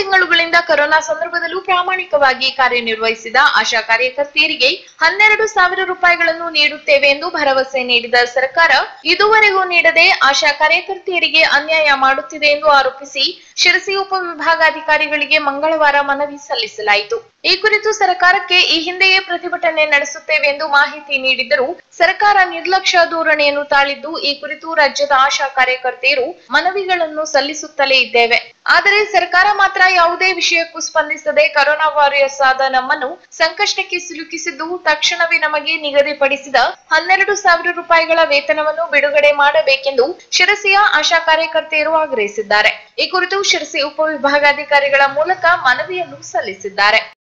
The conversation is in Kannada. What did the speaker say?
ತಿಂಗಳುಗಳಿಂದ ಕೊರೋನಾ ಸಂದರ್ಭದಲ್ಲೂ ಪ್ರಾಮಾಣಿಕವಾಗಿ ಕಾರ್ಯನಿರ್ವಹಿಸಿದ ಆಶಾ ಕಾರ್ಯಕರ್ತೆಯರಿಗೆ 12,000 ರೂಪಾಯಿಗಳನ್ನು ನೀಡುತ್ತೇವೆ ಎಂದು ಭರವಸೆ ನೀಡಿದ ಸರ್ಕಾರ ಇದುವರೆಗೂ ನೀಡದೆ ಆಶಾ ಕಾರ್ಯಕರ್ತೆಯರಿಗೆ ಅನ್ಯಾಯ ಮಾಡುತ್ತಿದೆ ಎಂದು ಆರೋಪಿಸಿ ಶಿರಸಿ ಉಪವಿಭಾಗಾಧಿಕಾರಿಗಳಿಗೆ ಮಂಗಳವಾರ ಮನವಿ ಸಲ್ಲಿಸಲಾಯಿತು. ಈ ಕುರಿತು ಸರ್ಕಾರಕ್ಕೆ ಈ ಹಿಂದೆಯೇ ಪ್ರತಿಭಟನೆ ನಡೆಸುತ್ತೇವೆ ಎಂದು ಮಾಹಿತಿ ನೀಡಿದ್ದರೂ ಸರ್ಕಾರ ನಿರ್ಲಕ್ಷ್ಯ ಧೋರಣೆಯನ್ನು ತಾಳಿದ್ದು, ಈ ಕುರಿತು ರಾಜ್ಯದ ಆಶಾ ಕಾರ್ಯಕರ್ತೆಯರು ಮನವಿಗಳನ್ನು ಸಲ್ಲಿಸುತ್ತಲೇ ಇದ್ದೇವೆ. ಆದರೆ ಸರ್ಕಾರ ಮಾತ್ರ ಯಾವುದೇ ವಿಷಯಕ್ಕೂ ಸ್ಪಂದಿಸದೆ ಕೊರೋನಾ ವಾರಿಯರ್ಸ್ ಆದ ನಮ್ಮನ್ನು ಸಂಕಷ್ಟಕ್ಕೆ ಸಿಲುಕಿಸಿದ್ದು, ತಕ್ಷಣವೇ ನಮಗೆ ನಿಗದಿಪಡಿಸಿದ 12,000 ರೂಪಾಯಿಗಳ ವೇತನವನ್ನು ಬಿಡುಗಡೆ ಮಾಡಬೇಕೆಂದು ಶಿರಸಿಯ ಆಶಾ ಕಾರ್ಯಕರ್ತೆಯರು ಆಗ್ರಹಿಸಿದ್ದಾರೆ. ಈ ಕುರಿತು ಶಿರಸಿ ಉಪವಿಭಾಗಾಧಿಕಾರಿಗಳ ಮೂಲಕ ಮನವಿಯನ್ನು ಸಲ್ಲಿಸಿದ್ದಾರೆ.